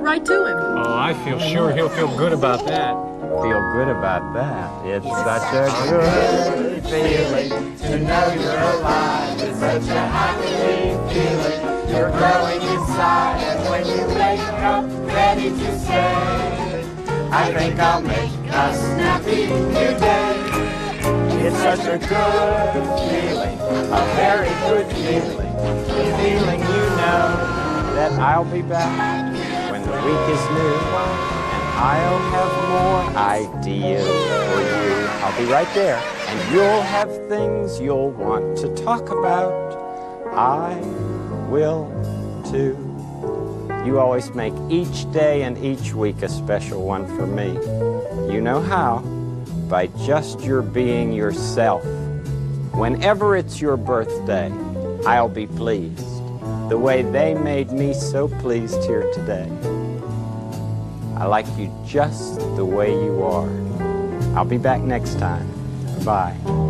right to him. Oh, I feel sure he'll feel good about that. Feel good about that. It's such a good feeling to know you're alive. It's such a happy feeling. You're growing inside, and when you wake up ready to say, I think I'll make a snappy new day. It's such a good feeling, a very good feeling. The feeling you know that I'll be back when the week is new. I'll have more ideas for you. I'll be right there, and you'll have things you'll want to talk about. I will too. You always make each day and each week a special one for me. You know how? By just your being yourself. Whenever it's your birthday, I'll be pleased, the way they made me so pleased here today. I like you just the way you are. I'll be back next time. Bye.